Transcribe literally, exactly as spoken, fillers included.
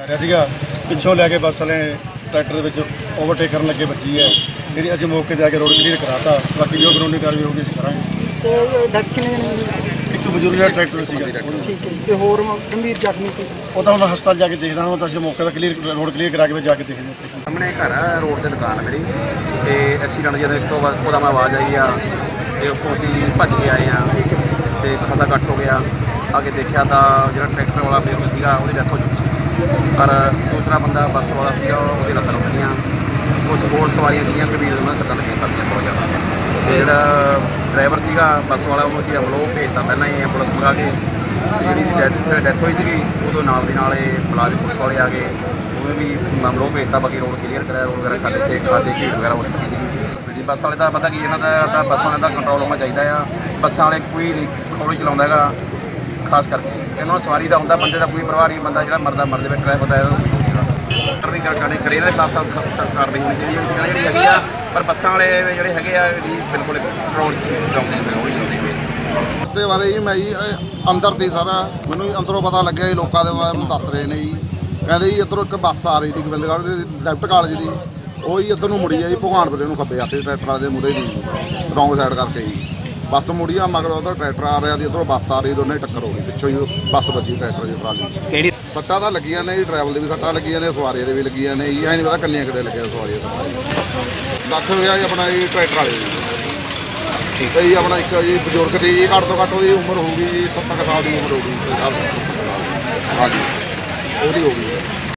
ਸੀਗਾ ਪਿੱਛੋਂ ਲੈ ਕੇ ਬੱਸ ਵਾਲੇ ट्रैक्टर के ओवरटेक करने लगे बची है जी असं मौके पर आके रोड क्लीयर कराता बाकी जो कानूनी कार्रवाई होगी असं करांगे। एक बजुर्ग ट्रैक्टर होर गंभीर जख्मी वो तो हम हस्पताल जाके देखना हूँ तो असं मौके पर क्लीयर रोड क्लीयर करा के जाके देखते सामने घर है रोड से दुकान मेरी तो एक्सीडेंट जो एक तो बाद मैं आवाज़ आई आ उतों अं भज के आए हैं तो खासा कट हो गया आगे देखा तो जो ट्रैक्टर वाला बजुर्ग सीगा उसकी डेथ हो चुकी पर दूसरा बंदा बस वाला सीगा उसकी लत्तां टुट गईयां कुछ होर सवारियां सीगियां गंभीर उन्होंने सट्टां लगियां काफी बहुत ज़्यादा तो जोड़ा ड्राइवर सीगा बस वाला उन्होंने सीधा अमलोह भेजता पहला ही एंबुलेंस मंगा के जी डैथ डेथ हुई सी उदों नाल दी नाल मुलाजिम पुलिस वाले आ गए उन्हें भी अमलोह भेजता बाकी रोड क्लीयर कराया रोड वगैरह साढ़े इतने खासी भीड़ वगैरह हो रही सी बस वाले का पता कि इन्हों का बस वाले का कंट्रोल होना चाहिए आ बसा वाले कोई नहीं खौली चलाता है खास करके इन्होंने सवारी का होंगे बंदे का कोई परवाह नहीं बंदा जो मरदा मर जाए ड्राइवर का भी करने करे खिलाफ सख्त कार्रवाई होनी चाहिए जी हैगी पर बसा वाले जोड़े है बिल्कुल कंट्रोल चलाते हैं उसके बारे जी मैं जी अंदर थी सारा मैं अंदरों पता लगे लोगों के दस रहे हैं जी कहते जी इधरों एक बस आ रही थी गोबिंदगढ़ लैफ्ट कॉलेज की वो ही इधर मुड़ी है जी भगवानपुरे खब्बे पासे ट्रैक्टर के मूहरे की रौंग साइड करके जी बस मुड़ी आ मगर उधर ट्रैक्टर आ रहा थी इधरों बस आ रही दोनों ही टक्कर हो गई पिछों ही बस बजी ट्रैक्टर की ट्राली सट्टा तो लगियां ने जी ड्राइवर की भी सट्टा लगियां ने सवारियों के भी लगियां ने जी नहीं पता कन्नियां कितने लगे सवारियों लख रुपया जी अपना जी ट्रैक्टर वाले ठीक है जी अपना एक जी बजुर्ग की जी घट तो घट वो उम्र होगी जी सत्तर साल की उम्र होगी हाँ जी वो हो गई